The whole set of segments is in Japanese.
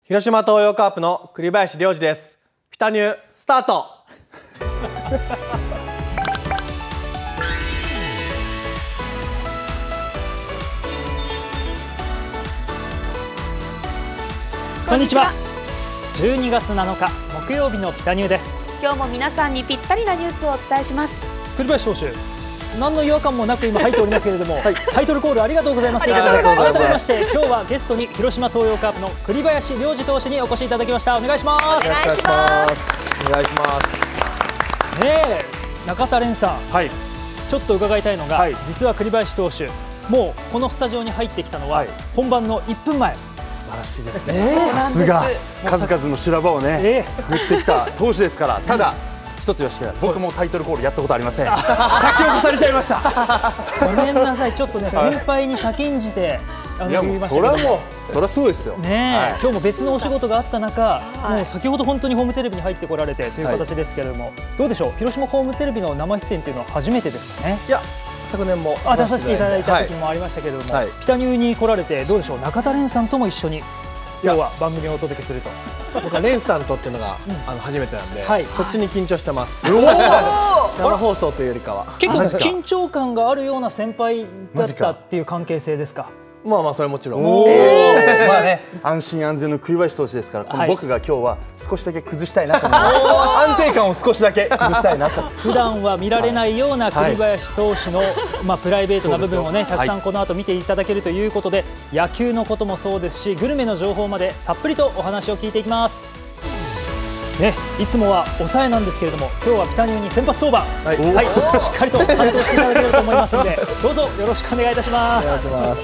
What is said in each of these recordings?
広島東洋カープの栗林良二です。ピタニュースタート。 こんにちは。12月7日木曜日のピタニューです。 今日も皆さんにぴったりなニュースをお伝えします。 栗林投手、何の違和感もなく今入っておりますけれども、タイトルコールありがとうございますということで、改めまして今日はゲストに広島東洋カープの栗林良二投手にお越しいただきました。お願いします。 お願いします。お願いします。 ねえ、中田蓮さん、ちょっと伺いたいのが、実は栗林投手、もうこのスタジオに入ってきたのは本番の1分前。 素晴らしいですね。さすが数々の修羅場をね、振ってきた投手ですから。ただ一つよしく、僕もタイトルコールやったことありません。先を越されちゃいました。 ごめんなさい、ちょっとね、先輩に先んじて言いましたけど、 それはもうそりゃそうですよね。今日も別のお仕事があった中、もう先ほど本当にホームテレビに入ってこられてという形ですけれども、どうでしょう、広島ホームテレビの生出演というのは初めてですかね。 いや、昨年も出させていただいた時もありましたけれども、ピタニューに来られてどうでしょう、中田蓮さんとも一緒に今日は番組をお届けすると。 僕は蓮さんとっていうのが初めてなんで、そっちに緊張してます。生放送というよりかは結構緊張感があるような先輩だったっていう関係性ですか。 まあまあ、それはもちろん。 まあね、安心安全の栗林投手ですから、この僕が今日は少しだけ崩したいなと思います。安定感を少しだけ崩したいなと。 普段は見られないような栗林投手のプライベートな部分をね、たくさんこの後見ていただけるということで、野球のこともそうですし、グルメの情報までたっぷりとお話を聞いていきます。ね、いつもは抑えなんですけれども、今日はピタニューに先発登板、しっかりと担当していただけると思いますので、どうぞよろしくお願いいたします。 お願いします。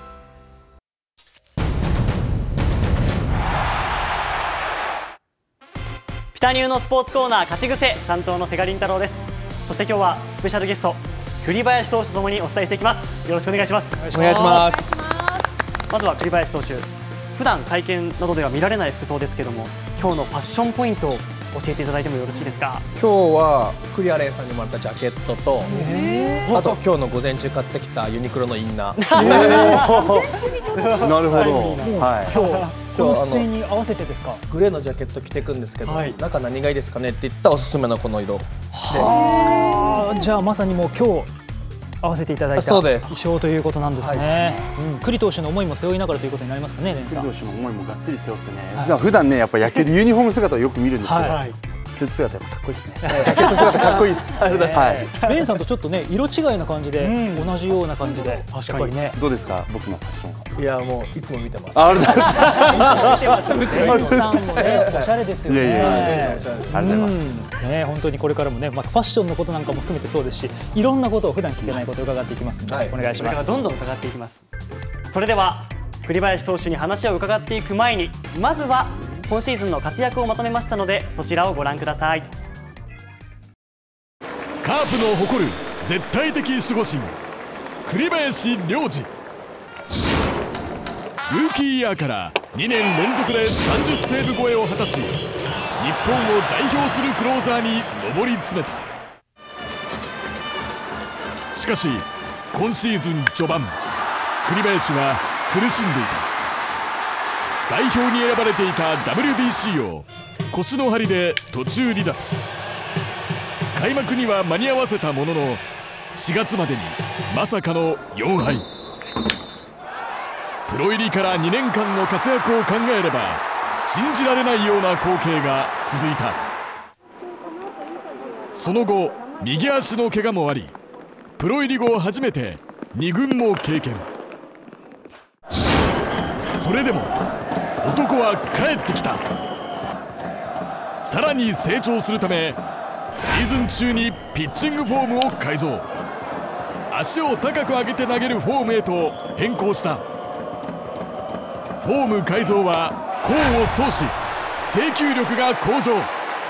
ピタニューのスポーツコーナー勝ち癖担当の瀬賀凛太郎です。そして今日はスペシャルゲスト栗林投手とともにお伝えしていきます。よろしくお願いします。 お願いします。 まずは栗林投手、普段会見などでは見られない服装ですけども、今日のファッションポイントを教えていただいてもよろしいですか。 今日は栗原さんにもらったジャケットと、あと今日の午前中買ってきたユニクロのインナー。 なるほど。 今日出演に合わせてですか。 グレーのジャケット着ていくんですけど、中何がいいですかねって言ったらおすすめのこの色。 じゃあまさにもう今日合わせていただいた衣装ということなんですね。栗投手の思いも背負いながらということになりますかね。 栗投手の思いもがっつり背負ってね。普段ね、やっぱ野球でユニフォーム姿をよく見るんですけど、スーツ姿やっぱかっこいいですね。ジャケット姿かっこいいです。 レンさんとちょっとね、色違いな感じで、同じような感じで、確かにね。 どうですか、僕のファッション。 いや、もういつも見てます。 レンさんもね、おしゃれですよね。 ありがとうございます。 ね、本当にこれからもね、ファッションのことなんかも含めてそうですし、いろんなことを普段聞けないことを伺っていきますので、お願いします。 どんどん伺っていきます。それでは栗林投手に話を伺っていく前に、まずは今シーズンの活躍をまとめましたので、そちらをご覧ください。 カープの誇る絶対的守護神、栗林良二。ルーキーイヤーから2年連続で30セーブ超えを果たし、日本を代表するクローザーに上り詰めた。しかし今シーズン序盤、栗林は苦しんでいた。代表に選ばれていた WBC を腰の張りで途中離脱。開幕には間に合わせたものの、4月までにまさかの4敗。プロ入りから2年間の活躍を考えれば信じられないような光景が続いた。その後、右足の怪我もあり、プロ入り後初めて2軍も経験。それでも男は帰ってきた。さらに成長するため、シーズン中にピッチングフォームを改造。足を高く上げて投げるフォームへと変更した。フォーム改造は功を奏し、制球力が向上。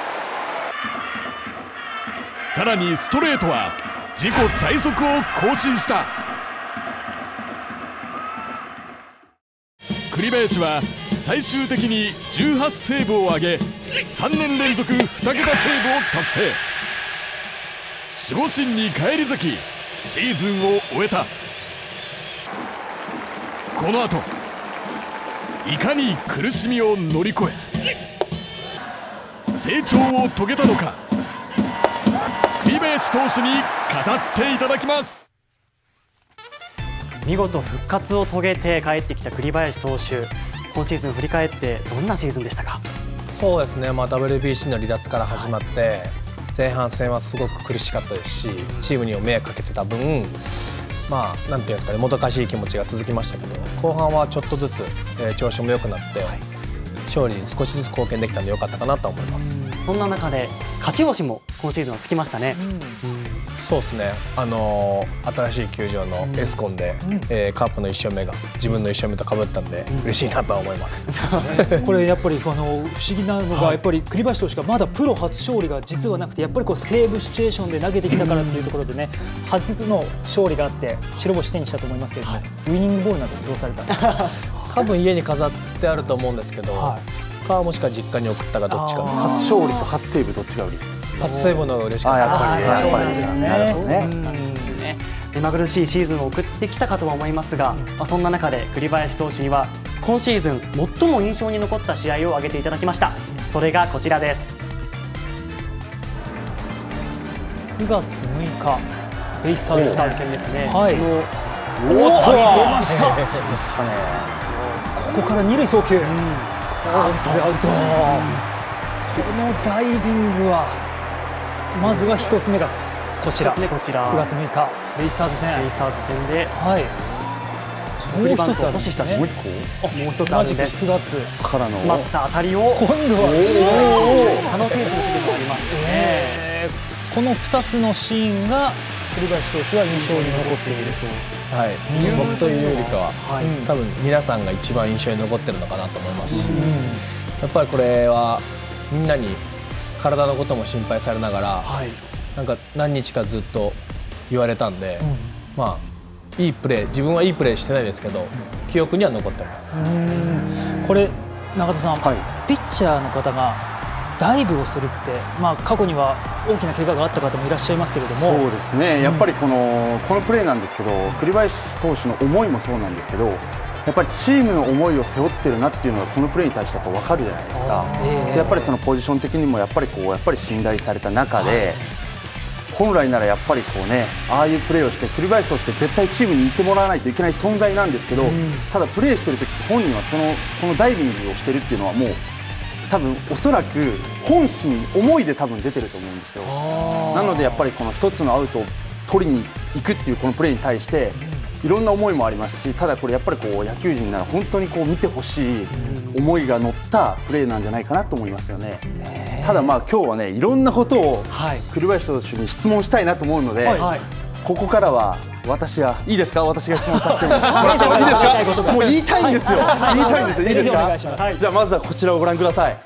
さらにストレートは自己最速を更新した。栗林は最終的に18セーブを挙げ、3年連続2桁セーブを達成。守護神に返り咲き、シーズンを終えた。この後いかに苦しみを乗り越え成長を遂げたのか、栗林投手に語っていただきます。 見事復活を遂げて帰ってきた栗林投手、今シーズン振り返ってどんなシーズンでしたか？ そうですね、WBC の離脱から始まって、前半戦はすごく苦しかったですし、チームにも迷惑かけてた分、なんていうんですかね、もどかしい気持ちが続きましたけど、後半はちょっとずつ、調子も良くなって、勝利に少しずつ貢献できたので良かったかなと思います。 そんな中で勝ち星も今シーズンはつきましたね。 そうですね、新しい球場のエスコンで、カープの1勝目が自分の1勝目とかぶったんで、嬉しいなとは思います。 これやっぱり不思議なのが、やっぱり栗林投手がまだプロ初勝利が実はなくて、やっぱりセーブシチュエーションで投げてきたからっていうところでね、初の勝利があって白星手にしたと思いますけれども、ウイニングボールなどどうされたんですか？ 多分家に飾ってあると思うんですけど、もしくは実家に送ったかどっちかです。 初勝利と初セーブどっちが売り？ 初セーブの方が嬉しかった。 やっぱりね。 そうなんですね。 目まぐるしいシーズンを送ってきたかとは思いますが、そんな中で栗林投手には今シーズン最も印象に残った試合を挙げていただきました。それがこちらです。 9月6日ベイスターズ戦ですね。 はい。 おっと出ました。ここから2塁送球。アウト。このダイビングはまずは1つ目がこちら9月6日ベイスターズ戦で、 もう一つあるんですね。もう一つあるんです。 9月からの詰まった当たりを今度は選手の守備もありましてね。 この2つのシーンが栗林投手は印象に残っていると。 僕というよりかは、多分皆さんが一番印象に残ってるのかなと思いますし、やっぱりこれはみんなに体のことも心配されながら、なんか何日かずっと言われたんで、いいプレー、自分はいいプレーしてないですけど、記憶には残ってます。 これ永田さん、ピッチャーの方がダイブをするって、過去には大きな怪我があった方もいらっしゃいますけれども、 そうですね、やっぱりこのプレーなんですけど、栗林投手の思いもそうなんですけど、やっぱりチームの思いを背負ってるなっていうのがこのプレーに対してやっぱ分かるじゃないですか。でやっぱりそのポジション的にもやっぱり信頼された中で、本来ならやっぱりああいうプレーをして栗林投手って絶対チームにいてもらわないといけない存在なんですけど、ただプレーしてる時本人はこのダイビングをしてるっていうのはもう多分おそらく本心思いで多分出てると思うんですよ。なのでやっぱりこの一つのアウトを取りに行くっていうこのプレーに対していろんな思いもありますし、ただこれやっぱり野球人なら本当に見てほしい思いが乗ったプレーなんじゃないかなと思いますよね。ただ今日はね、いろんなことを栗林投手に質問したいなと思うので、ここからは私がいいですか、私が質問させてもいいですか。もう言いたいんですよ。言いたいんですよ。いいですか。じゃあまずはこちらをご覧ください。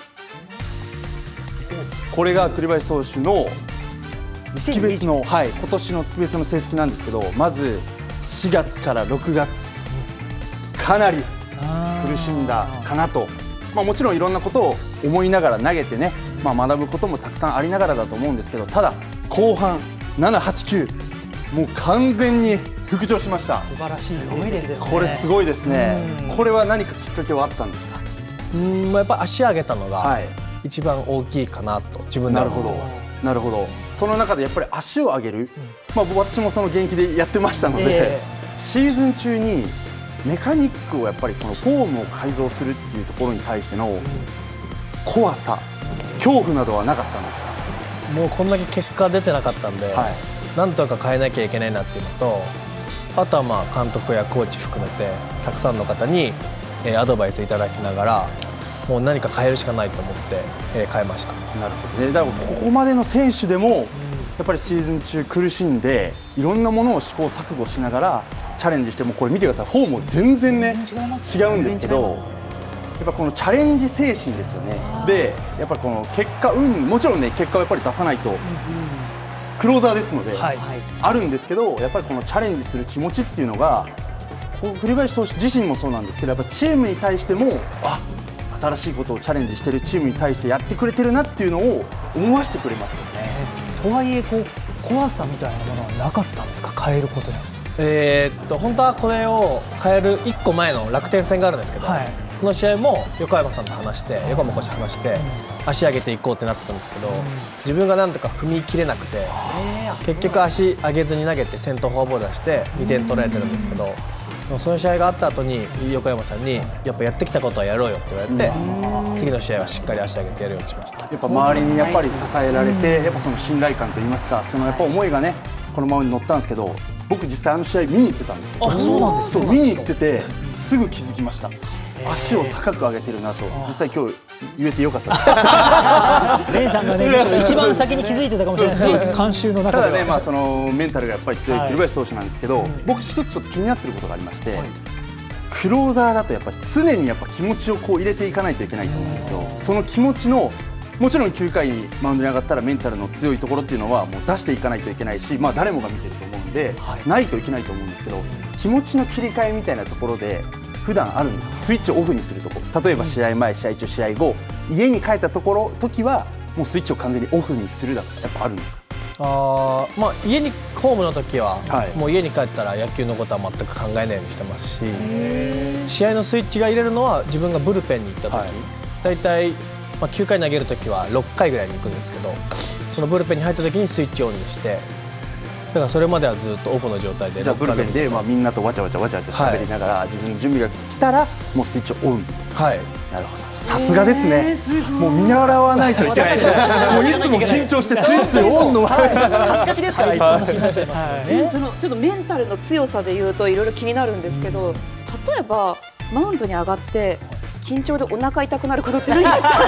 これが栗林投手の月別の今年の月別の成績なんですけど、まず4月から6月かなり苦しんだかなと、もちろんいろんなことを思いながら投げてね、学ぶこともたくさんありながらだと思うんですけど、ただ後半7、8、9もう完全に復調しました。 素晴らしい成績ですね。 これすごいですね。これは何かきっかけはあったんですか。 やっぱ足上げたのが一番大きいかなと自分では思います。 なるほど。その中でやっぱり足を上げる、私もその現役でやってましたので、シーズン中にメカニックをやっぱりこのフォームを改造するっていうところに対しての怖さ、恐怖などはなかったんですか。 もうこんだけ結果出てなかったんで、なんとか変えなきゃいけないなっていうのと、あとは監督やコーチ含めてたくさんの方にアドバイスいただきながら、もう何か変えるしかないと思って変えました。 なるほどね。だからここまでの選手でもやっぱりシーズン中苦しんでいろんなものを試行錯誤しながらチャレンジしても、これ見てください、フォームも全然ね違うんですけど、やっぱこのチャレンジ精神ですよね。でやっぱりこの結果もちろんね、結果をやっぱり出さないとクローザーですのであるんですけど、やっぱりこのチャレンジする気持ちっていうのが栗林投手自身もそうなんですけど、やっぱチームに対しても新しいことをチャレンジしているチームに対してやってくれてるなっていうのを思わせてくれますよね。 とはいえ怖さみたいなものはなかったんですか、変えることや。 本当はこれを変える1個前の楽天戦があるんですけど、 この試合も横山さんと話して、横山コーチと話して足上げていこうってなったんですけど、自分がなんとか踏み切れなくて、結局足上げずに投げて先頭フォアボール出して2点取られてるんですけど、その試合があった後に横山さんにやっぱやってきたことはやろうよって言われて、次の試合はしっかり足上げてやるようにしました。 やっぱ周りにやっぱり支えられて、やっぱその信頼感といいますか、そのやっぱ思いがねこのままに乗ったんですけど、僕実際あの試合見に行ってたんですよ。 あ、そうなんですそう、見に行っててすぐ気づきました。足を高く上げてるなと、実際今日言えてよかったです。 レンさんがね、一番先に気づいてたかもしれないですね、監修の中では。 ただね、まあそのメンタルがやっぱり強い栗林投手なんですけど、僕一つちょっと気になってることがありまして、クローザーだとやっぱり常にやっぱ気持ちをこう入れていかないといけないと思うんですよ。その気持ちのもちろん9回にマウンドに上がったらメンタルの強いところっていうのはもう出していかないといけないし、まあ誰もが見てると思うんで、ないといけないと思うんですけど、気持ちの切り替えみたいなところで普段あるんですか？スイッチをオフにするところ、例えば試合前、試合中、試合後、家に帰った時はもうスイッチを完全にオフにするだとかやっぱあるんですか？ まあ、家にホームの時は、もう家に帰ったら野球のことは全く考えないようにしてますし、試合のスイッチが入れるのは自分がブルペンに行った時、大体、9回投げる時は6回ぐらいに行くんですけど、そのブルペンに入った時にスイッチオンにして、だからそれまではずっとオフの状態で、 じゃあブルペンでみんなとわちゃわちゃ喋りながら、自分の準備が来たらもうスイッチをオン。 はい、 なるほど、さすがですね。もう見習わないといけないですね。もういつも緊張してスイッチオンのカチカチですから。 話になっちゃいますよね。 ちょっとメンタルの強さでいうといろいろ気になるんですけど、例えばマウンドに上がって緊張でお腹痛くなることってないんですか？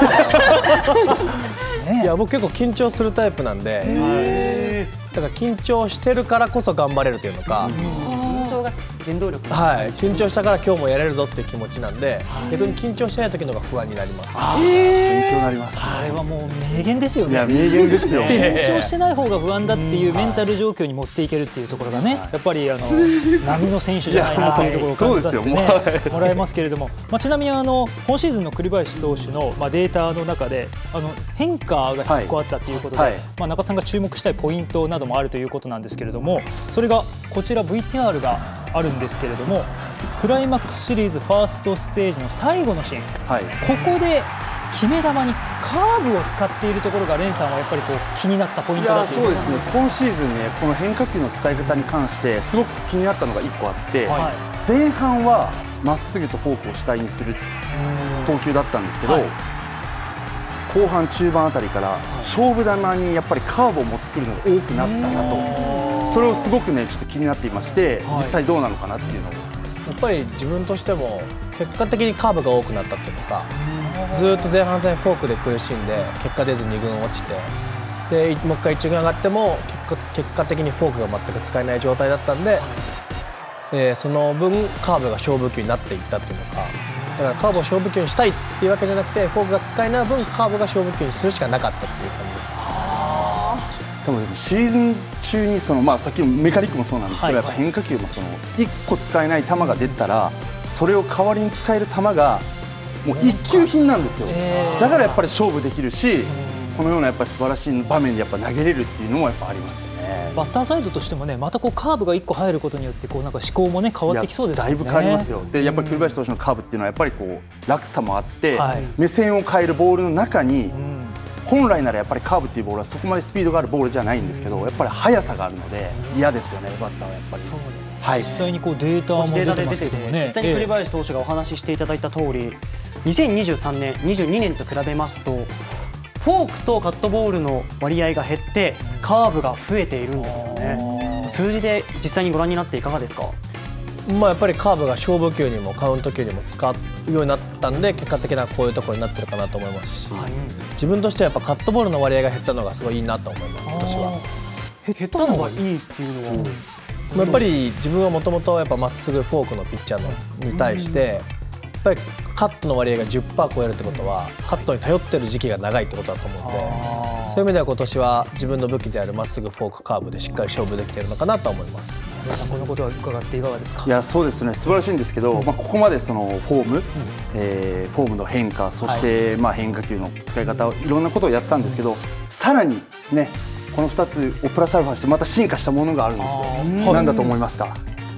いや、僕結構緊張するタイプなんで、だから緊張してるからこそ頑張れるというのか、 緊張が原動力。 はい、緊張したから今日もやれるぞっていう気持ちなんで、逆に緊張してない時の方が不安になります。 勉強になります。 あれはもう名言ですよね。 いや、名言ですよ。 緊張してない方が不安だっていうメンタル状況に持っていけるっていうところがね、やっぱり波の選手じゃないなというところを感じさせてねもらえますけれども、ちなみに今シーズンの栗林投手のデータの中で変化が1個あったということで、中田さんが注目したいポイントなどもあるということなんですけれども、それがこちら VTR があるんですけれども、クライマックスシリーズファーストステージの最後のシーン、ここで決め球にカーブを使っているところがレンさんはやっぱりこう気になったポイントだという。 そうですね、今シーズンね、この変化球の使い方に関してすごく気になったのが1個あって、前半はまっすぐとフォークを主体にする投球だったんですけど、後半中盤あたりから勝負球にやっぱりカーブを持ってくるのが多くなったなと、それをすごくねちょっと気になっていまして、実際どうなのかなっていうのを。 やっぱり自分としても結果的にカーブが多くなったっていうのか、ずっと前半戦フォークで苦しんで結果出ず2軍落ちて、でもう一回1軍上がっても結果的にフォークが全く使えない状態だったんで、その分カーブが勝負球になっていったっていうのか、だからカーブを勝負球にしたいっていうわけじゃなくて、フォークが使えない分カーブが勝負球にするしかなかったっていう感じです。 多分シーズン中にさっきのメカニックもそうなんですけど、やっぱ変化球も1個使えない球が出たらそれを代わりに使える球がもう一級品なんですよ。だからやっぱり勝負できるし、このようなやっぱり素晴らしい場面でやっぱ投げれるっていうのもやっぱありますよね。 バッターサイドとしてもね、またこうカーブが1個入ることによってこうなんか思考もね変わってきそうですよね。 だいぶ変わりますよ。でやっぱり栗林投手のカーブっていうのはやっぱりこう落差もあって、目線を変えるボールの中に、本来ならやっぱりカーブっていうボールはそこまでスピードがあるボールじゃないんですけど、やっぱり速さがあるので嫌ですよね、バッターはやっぱり。 実際にこうデータも出てますけどもね、 実際に栗林投手がお話ししていただいた通り、2023年、22年と比べますとフォークとカットボールの割合が減ってカーブが増えているんですよね。数字で実際にご覧になっていかがですか？ やっぱりカーブが勝負球にもカウント球にも使うようになったんで、結果的なこういうところになってるかなと思いますし、自分としてはやっぱカットボールの割合が減ったのがすごいいいなと思います。今年は減ったのがいいっていうのは、 やっぱり自分はもともとまっすぐフォークのピッチャーに対して、やっぱりカットの割合が 10% 超えるってことはカットに頼ってる時期が長いってことだと思うので、そういう意味では今年は自分の武器であるまっすぐフォークカーブでしっかり勝負できているのかなと思います。 皆さんこのことは伺っていかがですか？ いやそうですね、素晴らしいんですけど、ここまでそのフォームの変化、そして変化球の使い方、いろんなことをやったんですけど、さらにねこの2つをプラスアルファしてまた進化したものがあるんですよ。何だと思いますか？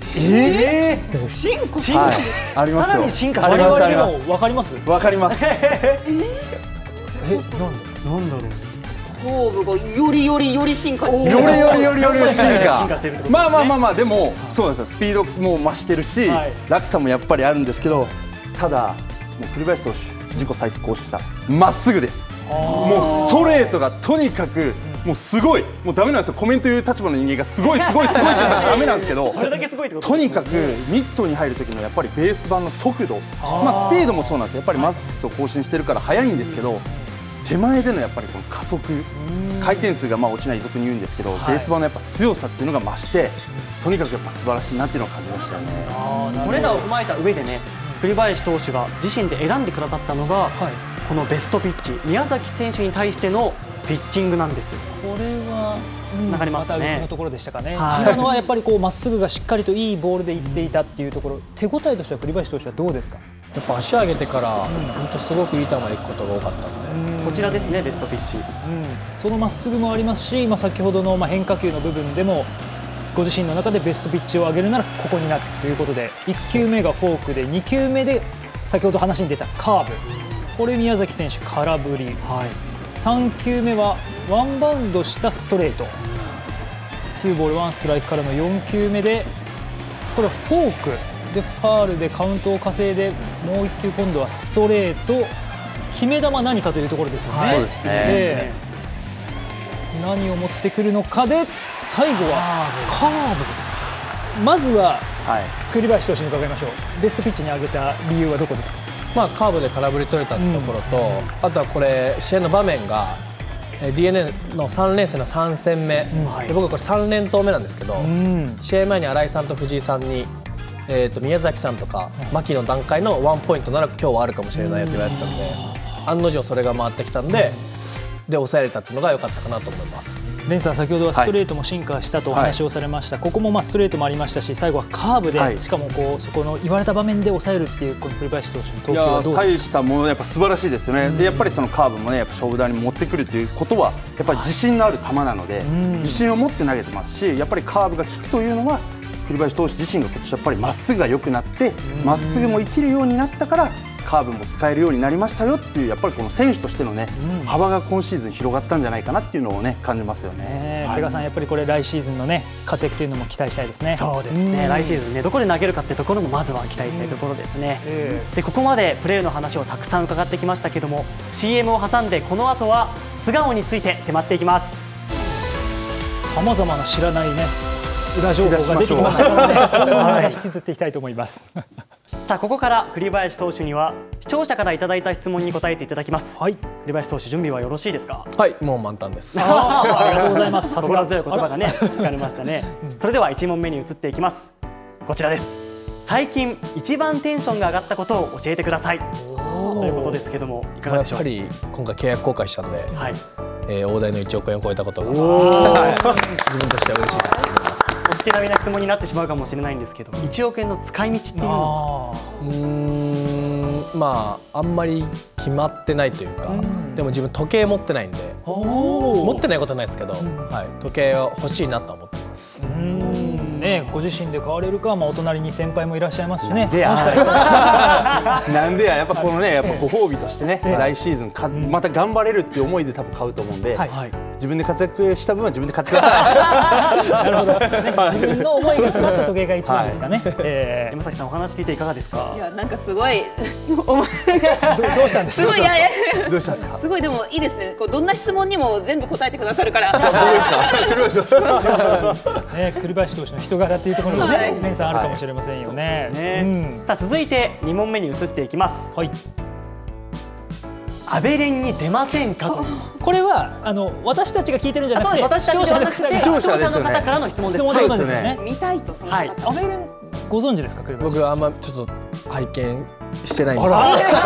進化ありますよ。 さらに進化して我々にありますも分かります？ わかります。 なんだろう。 後部がより進化してより進進化化してるってことですね。 まあでもそうなんですよ。スピードも増してるし、 はい落差もやっぱりあるんですけど、ただもう栗林投手自己最速更新したまっすぐです。もうストレートがとにかくもうすごい、もうダメなんですよ。コメント言う立場の人間がすごいって言ったらダメなんですけど、 それだけすごいってこととにかくミットに入る時のやっぱりベース板の速度、まあスピードもそうなんですよ。やっぱりマックスを更新してるから速いんですけど、手前でのやっぱりこの加速、回転数がまあ落ちない俗に言うんですけど、ベース板のやっぱ強さっていうのが増して、とにかくやっぱ素晴らしいなっていうのを感じましたよね。 これらを踏まえた上でね、栗林投手が自身で選んでくださったのが、このベストピッチ、宮崎選手に対してのピッチングなんですよ。 これはわかりますかね。 また別のところでしたかね。 はい今のはやっぱりこうまっすぐがしっかりといいボールでいっていたっていうところ、手応えとしては栗林投手はどうですか？ やっぱ足上げてから本当すごくいい球でいくことが多かったので、 こちらですね、ベストピッチ。 そのまっすぐもありますし、先ほどの変化球の部分でもご自身の中でベストピッチを上げるならここになるということで、1球目がフォークで2球目で先ほど話に出たカーブ、これ宮崎選手空振り、3球目はワンバウンドしたストレート、2ボール1ストライクからの4球目でこれはフォークでファールでカウントを稼いで、もう1球今度はストレート、決め球何かというところですよね。 そうですね。 何を持ってくるのかで、最後はカーブ。まずは栗林投手に伺いましょう。ベストピッチに上げた理由はどこですか？ まあカーブで空振り取れたってところと、あとはこれ試合の場面が DNA の3連戦の3戦目、で僕はこれ3連投目なんですけど、試合前に新井さんと藤井さんに、宮崎さんとか牧の段階のワンポイントなら今日はあるかもしれないよって言われてたので、案の定それが回ってきたんで、抑えれたっていうのが良かったかなと思います。 レンさん、先ほどはストレートも進化したとお話をされました、ここもストレートもありましたし、最後はカーブで、しかもそこの言われた場面で抑えるっていうこの栗林投手の投球はどうですか？ 大したもの、やっぱ素晴らしいですよね。でやっぱりそのカーブもね、やっぱ勝負台に持ってくるということはやっぱり自信のある球なので、自信を持って投げてますし、やっぱりカーブが効くというのは栗林投手自身が今年やっぱりまっすぐが良くなって、まっすぐも生きるようになったからカーブも使えるようになりましたよっていう、やっぱりこの選手としてのね、幅が今シーズン広がったんじゃないかなっていうのをね感じますよね。 瀬川さん、やっぱりこれ来シーズンのね活躍というのも期待したいですね。 そうですね。来シーズンね、どこで投げるかってところもまずは期待したいところですね。でここまでプレーの話をたくさん伺ってきましたけども、 CM を挟んでこの後は素顔について迫っていきます。 さまざまな知らないね裏情報が出てきましたからね、今後もまだ引きずっていきたいと思います。 さあここから栗林投手には視聴者からいただいた質問に答えていただきます。栗林投手、準備はよろしいですか？ はい、もう満タンです。 ありがとうございます。さすが心強い言葉がね聞かれましたね。それでは1問目に移っていきます。こちらです。最近一番テンションが上がったことを教えてくださいということですけども、いかがでしょう？ やっぱり今回契約更改したんで、大台の1億円を超えたことが自分としては嬉しいなと思います。 お付け並みな質問になってしまうかもしれないんですけど、1億円の使い道っていうのはあんまり決まってないというか、でも自分時計持ってないんで、持ってないことはないですけど、時計は欲しいなと思ってます。 ご自身で買われるか、お隣に先輩もいらっしゃいますしね。 なんでやっぱこのね、やっぱご褒美としてね、来シーズンまた頑張れるっていう思いで多分買うと思うんで、自分で活躍した分は自分で買ってください。 なるほど、自分の思いが詰まった時計が一番ですかね。 山崎さん、お話聞いていかがですか？ いや、なんかすごいどうしたんですか？ どうしたんですか？ すごい、でもいいですね。どんな質問にも全部答えてくださるから。 栗林投手の人柄っていうところもね、レンさんあるかもしれませんよね。 さあ続いて2問目に移っていきます。アベレンに出ませんかと。 これは私たちが聞いてるんじゃなくて、 私たちではなくて視聴者の方からの質問です。 質問ということですよね。 見たいと、そのアベレンご存知ですか？ 僕はあんまちょっと拝見してないんです。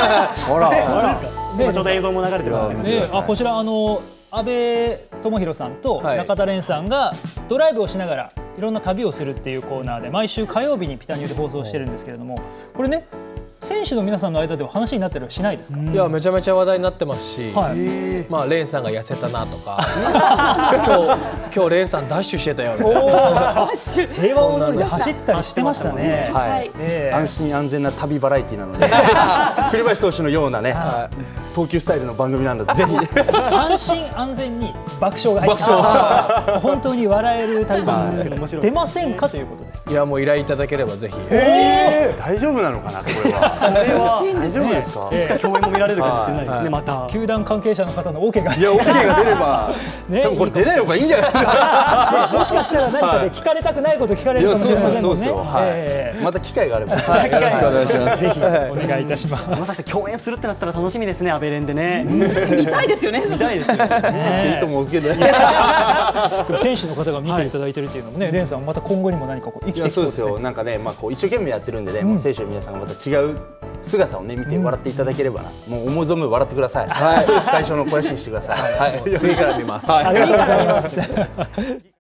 今ちょうど映像も流れてますね。 こちら阿部智弘さんと中田蓮さんがドライブをしながらいろんな旅をするっていうコーナーで毎週火曜日にピタニューで放送してるんですけれども、これね、 選手の皆さんの間では話になったりはしないですか？ いやめちゃめちゃ話題になってますし、 はい、 まあレーンさんが痩せたなとか今日レーンさんダッシュしてたよみたいな平和大通りで走ったりしてましたね。 はい、安心安全な旅バラエティなので栗林投手のようなね、投球スタイルの番組なのでぜひ安心安全に爆笑が入って本当に笑える旅番組ですけど出ませんかということです。 いやもう依頼いただければぜひ。 大丈夫なのかなこれは。大丈夫ですか？ いつか共演も見られるかもしれないですね。また球団関係者の方の OK がいや OK が出れば多分これ出ない方がいいんじゃないですか。 もしかしたら何かで聞かれたくないこと聞かれるかもしれませんもんね。 また機会があればよろしくお願いします。 ぜひお願いいたします。 まさか共演するってなったら楽しみですね。アベレンでね。 見たいですよね。 見たいですよね。 いいと思うんですけどね。 でも選手の方が見ていただいてるっていうのもね、レンさんまた今後にも何かこう生きてきそうですね。 そうですよ。なんかね、まあこう一生懸命やってるんでね、もう選手の皆さんがまた違う姿をね見て笑っていただければな。もう思う存分笑ってください。ストレス解消の肥やしにしてください。 次から見ます。 ありがとうございます。